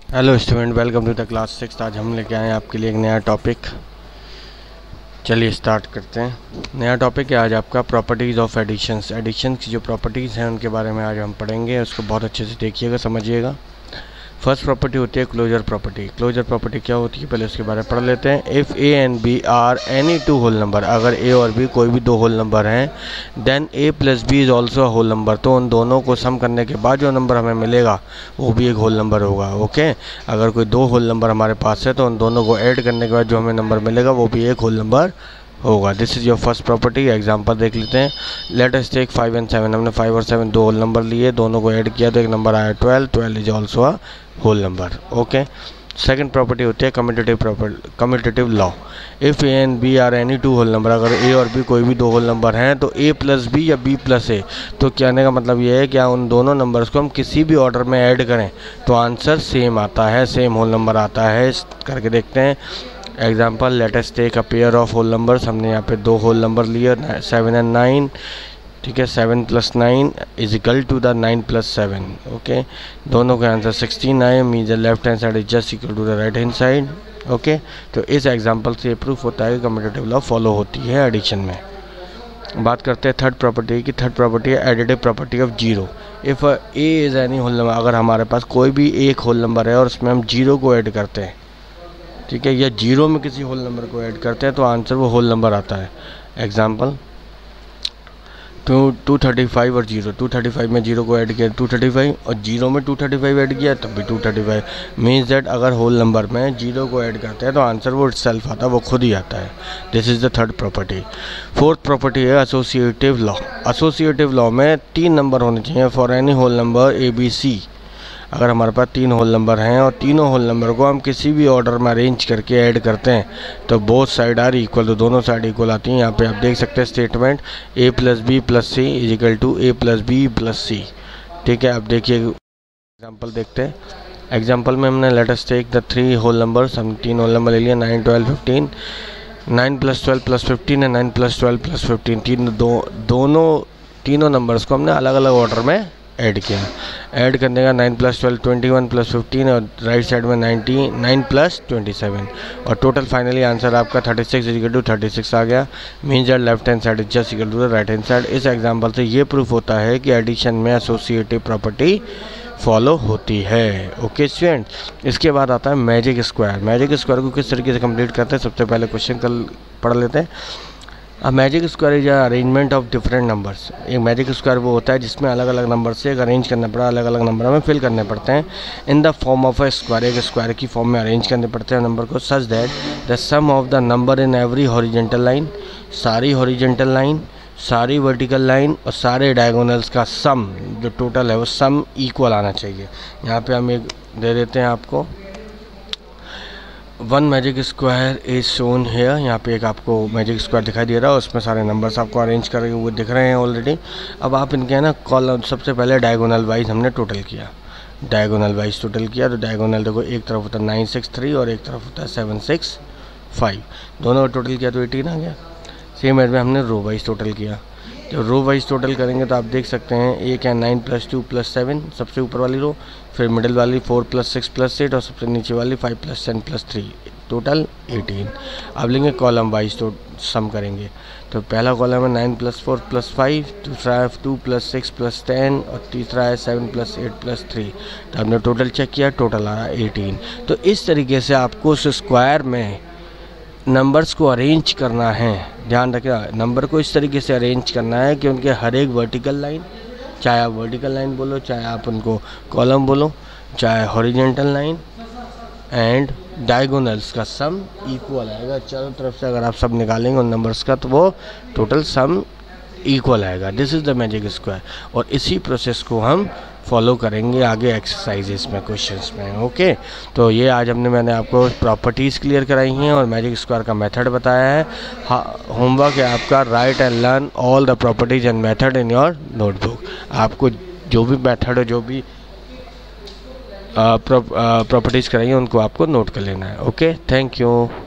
Hello student, welcome to the class 6। आज हम लेके आए हैं आपके लिए एक नया टॉपिक। चलिए स्टार्ट करते हैं। नया टॉपिक है आज आपका प्रॉपर्टीज़ ऑफ एडिशंस। एडिशंस की जो प्रॉपर्टीज़ हैं उनके बारे में आज हम पढ़ेंगे। उसको बहुत अच्छे से देखिएगा, समझिएगा। फर्स्ट प्रॉपर्टी होती है क्लोजर प्रॉपर्टी। क्लोजर प्रॉपर्टी क्या होती है, पहले उसके बारे में पढ़ लेते हैं। If A and B are any two whole number, अगर ए और बी कोई भी दो होल नंबर हैं, then A plus B is also a whole number. तो उन दोनों को सम करने के बाद जो नंबर हमें मिलेगा वो भी एक होल नंबर होगा। ओके, अगर कोई दो होल नंबर हमारे पास है तो उन दोनों को ऐड करने के बाद जो हमें नंबर मिलेगा वो भी एक होल नंबर होगा। This is your first property. Example देख लेते हैं। Let us take 5 and 7। हमने 5 और 7 दो होल नंबर लिए, दोनों को ऐड किया तो एक नंबर आया 12। 12 is also a whole number. Okay, second property होती है commutative law. If A and B are any two whole number, अगर ए और बी कोई भी दो होल नंबर हैं तो ए प्लस बी या बी प्लस ए, तो कहने का मतलब ये है कि उन दोनों नंबर्स को हम किसी भी ऑर्डर में ऐड करें तो आंसर सेम आता है, सेम होल नंबर आता है। करके देखते हैं। Example, let us take a pair of whole numbers. हमने यहाँ पे दो होल नंबर लिए 7 एंड 9। ठीक है, 7 + 9 is equal to the 9 + 7। Okay, दोनों का आंसर 16 आए। Means the left hand side is just equal to the right hand side. Okay, तो इस एग्जाम्पल से प्रूफ होता है कि कम्यूटेटिव लॉ फॉलो होती है एडिशन में। बात करते हैं थर्ड प्रॉपर्टी की। थर्ड प्रॉपर्टी है additive property of zero. If A is any whole number, अगर हमारे पास कोई भी एक होल नंबर है और उसमें हम जीरो को ऐड करते हैं, ठीक है, या जीरो में किसी होल नंबर को ऐड करते हैं तो आंसर वो होल नंबर आता है। एग्जाम्पल 235 और जीरो। 235 में जीरो को ऐड किया 235 और जीरो में 235 ऐड किया तब भी 235। मीन्स दैट अगर होल नंबर में जीरो को ऐड करते हैं तो आंसर वो इटसेल्फ आता है, वो खुद ही आता है। This is the third property. Fourth property है एसोसिएटिव लॉ। एसोसिएटिव लॉ में 3 नंबर होने चाहिए for any whole number A B C. अगर हमारे पास 3 होल नंबर हैं और तीनों होल नंबर को हम किसी भी ऑर्डर में अरेंज करके ऐड करते हैं तो बोथ साइड आर इक्वल, तो दोनों साइड इक्वल आती हैं। यहाँ पे आप देख सकते हैं statement a + b + c is equal to a + b + c। ठीक है, अब देखिए एग्जांपल देखते हैं। एग्जांपल में हमने let us take the 3 whole numbers. हम 3 होल नंबर ले लिए 9, 12, 15। 9 + 12 + 15 है 9 + 12 + 15। तीनों नंबर्स को हमने अलग अलग ऑर्डर में ऐड किया। ऐड करने का 9 + 12 21 + 15 और राइट साइड में 9 + 27 और टोटल फाइनली आंसर आपका 36 = 36 आ गया। Means that left hand side is just equal to the right hand side. इस एग्जांपल से ये प्रूफ होता है कि एडिशन में एसोसिएटिव प्रॉपर्टी फॉलो होती है। ओके स्टूडेंट, इसके बाद आता है मैजिक स्क्वायर। मैजिक स्क्वायर को किस तरीके से कंप्लीट करते हैं, सबसे पहले क्वेश्चन कल पढ़ लेते हैं। अब magic square is arrangement of different numbers. एक मैजिक स्क्वायर वो होता है जिसमें अलग अलग नंबर से अरेंज करना पड़ा, अलग अलग नंबर हमें फिल करने पड़ते हैं in the form of a square. एक स्क्वायर की फॉर्म में अरेंज करने पड़ते हैं नंबर को such that the sum of the number in every horizontal line, सारी हॉरिजेंटल लाइन, सारी वर्टिकल लाइन और सारे डायगोनल्स का सम जो टोटल है वो सम इक्वल आना चाहिए। यहाँ पे हम एक दे देते हैं आपको, 1 magic square is shown here. यहाँ पे एक आपको मैजिक स्क्वायर दिखाई दे रहा है, उसमें सारे नंबर्स आपको अरेंज करे हुए दिख रहे हैं ऑलरेडी। अब आप इनके है ना कॉलम, सबसे पहले डायगोनल वाइज हमने टोटल किया। डायगोनल वाइज टोटल किया तो डायगोनल देखो, एक तरफ होता है 963 और एक तरफ होता है 765। दोनों का टोटल किया तो 18 आ गया। सेम एज में हमने रो वाइज टोटल किया। जब रो वाइज टोटल करेंगे तो आप देख सकते हैं एक है 9 + 2 + 7 सबसे ऊपर वाली रो, फिर मिडिल वाली 4 + 6 + 8 और सबसे नीचे वाली 5 + 10 + 3, टोटल 18। अब लेंगे कॉलम वाइज तो सम करेंगे। तो पहला कॉलम है 9 + 4 + 5, दूसरा है 2 + 6 + 10 और तीसरा है 7 + 8 + 3। तो हमने टोटल चेक किया, टोटल आ रहा है 18। तो इस तरीके से आपको उस स्क्वायर में नंबर्स को अरेंज करना है। ध्यान रखिएगा, नंबर को इस तरीके से अरेंज करना है कि उनके हर एक वर्टिकल लाइन, चाहे आप वर्टिकल लाइन बोलो, चाहे आप उनको कॉलम बोलो, चाहे हॉरिजेंटल लाइन एंड डायगोनल्स का सम इक्वल आएगा। चारों तरफ से अगर आप सब निकालेंगे उन नंबर्स का तो वो टोटल सम इक्वल आएगा। This is the magic square. और इसी प्रोसेस को हम फॉलो करेंगे आगे एक्सरसाइजेस में, क्वेश्चंस में। ओके, तो ये आज मैंने आपको प्रॉपर्टीज़ क्लियर कराई हैं और मैजिक स्क्वायर का मेथड बताया है। होमवर्क है आपका, write and learn all the properties and method in your notebook. आपको जो भी मेथड, जो भी प्रॉपर्टीज़ कराइए उनको आपको नोट कर लेना है। Okay, thank you.